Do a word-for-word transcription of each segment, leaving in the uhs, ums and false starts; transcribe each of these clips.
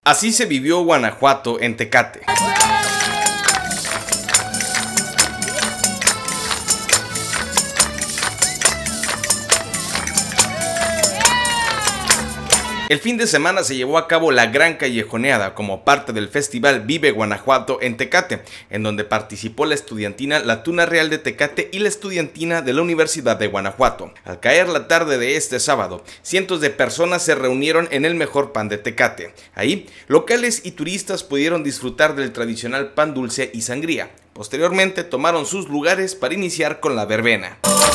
Así se vivió Guanajuato en Tecate. El fin de semana se llevó a cabo la Gran Callejoneada como parte del festival Vive Guanajuato en Tecate, en donde participó la estudiantina La Tuna Real de Tecate y la estudiantina de la Universidad de Guanajuato. Al caer la tarde de este sábado, cientos de personas se reunieron en el mejor pan de Tecate. Ahí, locales y turistas pudieron disfrutar del tradicional pan dulce y sangría. Posteriormente tomaron sus lugares para iniciar con la verbena.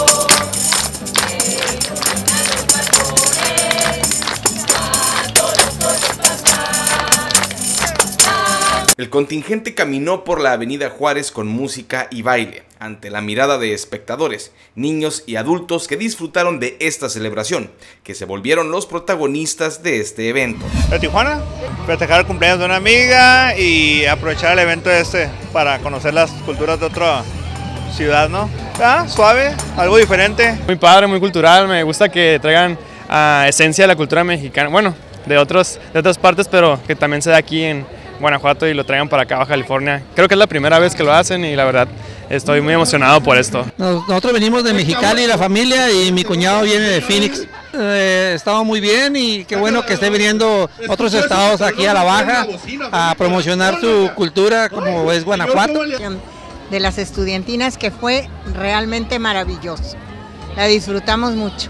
El contingente caminó por la avenida Juárez con música y baile, ante la mirada de espectadores, niños y adultos que disfrutaron de esta celebración, que se volvieron los protagonistas de este evento. De Tijuana, festejar el cumpleaños de una amiga y aprovechar el evento este para conocer las culturas de otra ciudad, ¿no? Ah, suave, algo diferente. Muy padre, muy cultural, me gusta que traigan uh, esencia de la cultura mexicana, bueno, de, otros, de otras partes, pero que también se da aquí en Guanajuato y lo traigan para acá, Baja California. Creo que es la primera vez que lo hacen y la verdad estoy muy emocionado por esto. Nosotros venimos de Mexicali, la familia, y mi cuñado viene de Phoenix. Eh, estamos muy bien y qué bueno que esté viniendo otros estados aquí a la Baja a promocionar su cultura como es Guanajuato. De las estudiantinas, que fue realmente maravilloso. La disfrutamos mucho.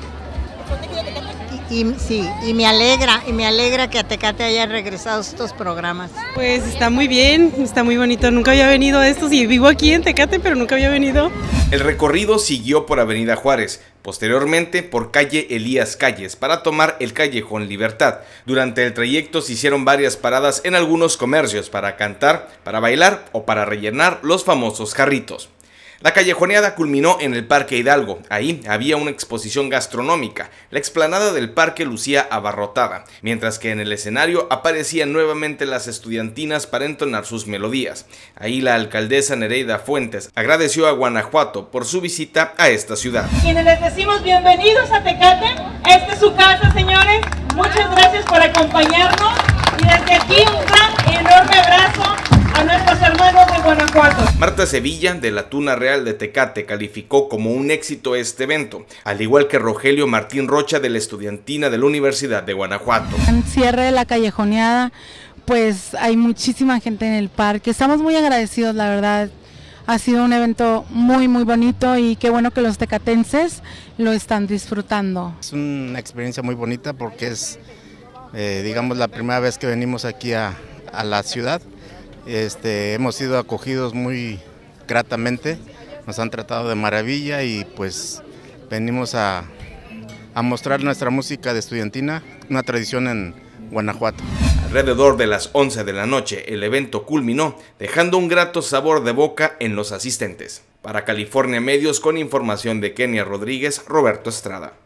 Y, y sí, y me alegra, y me alegra que a Tecate haya regresado estos programas. Pues está muy bien, está muy bonito. Nunca había venido a estos y vivo aquí en Tecate, pero nunca había venido. El recorrido siguió por Avenida Juárez, posteriormente por calle Elías Calles para tomar el callejón Libertad. Durante el trayecto se hicieron varias paradas en algunos comercios para cantar, para bailar o para rellenar los famosos jarritos. La callejoneada culminó en el Parque Hidalgo. Ahí había una exposición gastronómica. La explanada del parque lucía abarrotada, mientras que en el escenario aparecían nuevamente las estudiantinas para entonar sus melodías. Ahí la alcaldesa Nereida Fuentes agradeció a Guanajuato por su visita a esta ciudad. Quienes les decimos bienvenidos a Tecate, esta es su casa, señores. Muchas gracias por acompañarnos y desde aquí un gran y enorme abrazo a nuestros hermanos de Guanajuato. Marta Sevilla, de la Tuna Real de Tecate, calificó como un éxito este evento, al igual que Rogelio Martín Rocha, de la estudiantina de la Universidad de Guanajuato. En cierre de la callejoneada, pues hay muchísima gente en el parque. Estamos muy agradecidos, la verdad. Ha sido un evento muy muy bonito y qué bueno que los tecatenses lo están disfrutando. Es una experiencia muy bonita porque es, eh, digamos, la primera vez que venimos aquí a, a la ciudad. Este, hemos sido acogidos muy gratamente, nos han tratado de maravilla y pues venimos a, a mostrar nuestra música de estudiantina, una tradición en Guanajuato. Alrededor de las once de la noche el evento culminó, dejando un grato sabor de boca en los asistentes. Para California Medios, con información de Kenia Rodríguez, Roberto Estrada.